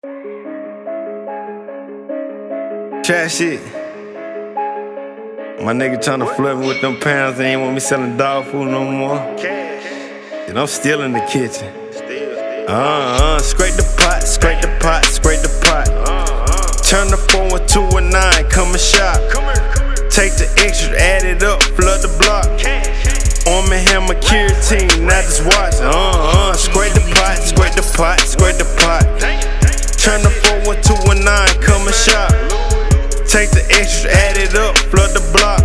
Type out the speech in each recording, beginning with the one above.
Trash shit. My nigga tryna flood me with them pounds. They ain't want me selling dog food no more. And I'm still in the kitchen. Scrape the pot, scrape the pot, scrape the pot. Turn the 4 into a 9, come and shop. Take the extra, add it up, flood the block. Arm and hammer, Keratin, now just watch. Scrape the pot, scrape the pot, scrape the pot. Turn the 4 into a 9, come and shop. Take the extra, add it up, flood the block.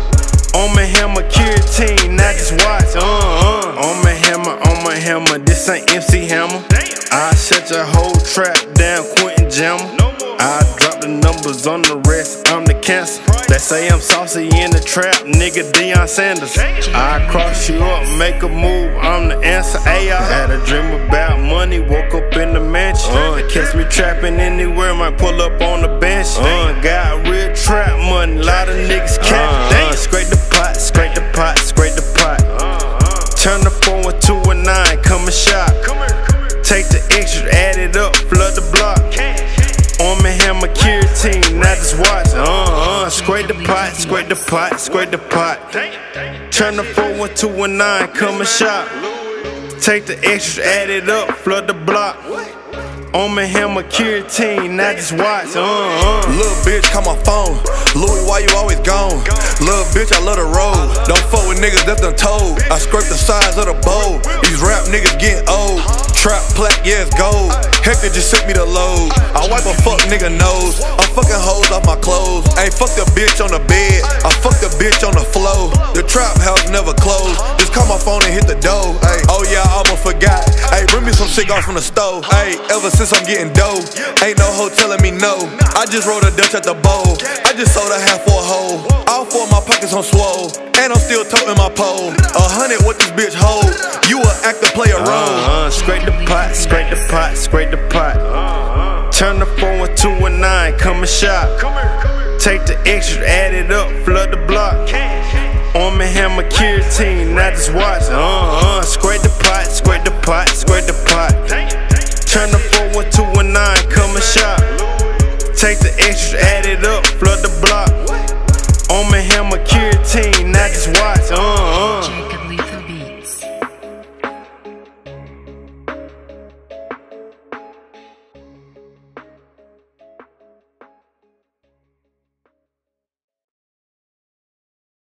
On my hammer, Keratin, now just watch. On my hammer, this ain't MC Hammer. I shut your whole trap down, Quentin Jammer. I drop the numbers on the rest, I'm the cancer. They say I'm saucy in the trap, nigga Deion Sanders. I cross you up, make a move, I'm the answer. I had a dream about money, woke up in the mansion. Catch me trapping anywhere, might pull up on the bench. Got real trap money, lot of niggas cap. Scrape the pot, scrape the pot, scrape the pot. Turn the 4 into a 9, come and shop. Take the extra, add it up, flood the block. On my hammer, Keratin, now just watch. Scrape the pot, scrape the pot, scrape the pot. Turn the 4 into a 9, come and shop. Take the extra, add it up, flood the block. On my hammer, Keratin, now just watch. Little bitch, call my phone. Louis, why you always gone? Little bitch, I love the road. Don't fuck with niggas that done told. I scrape the size of the bowl. These rap niggas getting old. Trap plaque, yeah, it's gold. Hector just sent me the load. I wipe a fuck nigga nose. I'm fucking hoes off my clothes. Ain't fuck the bitch on the bed. I fuck the bitch on the floor. The trap house never closed. Just call my phone and hit the door. Ay, oh yeah, I almost forgot. Ay, bring me some cigars from the stove. Ay, ever since I'm getting dough, ain't no hoe telling me no. I just rolled a Dutch at the bowl. I just sold a half for a hole. All 4 of my pockets on swole. And I'm still toting my pole. 100 what this bitch hold. You a actor, play a role. Scrape the pot, scrape the pot, scrape the pot. Turn the 4 into a 9, come and shop. Take the extra, add it up, flood the block. On my hammer, Keratin, now just watch. Scrape the pot, scrape the pot, scrape the pot. Turn the 4 into a 9, come and shop. Take the extra, add it up, flood the block.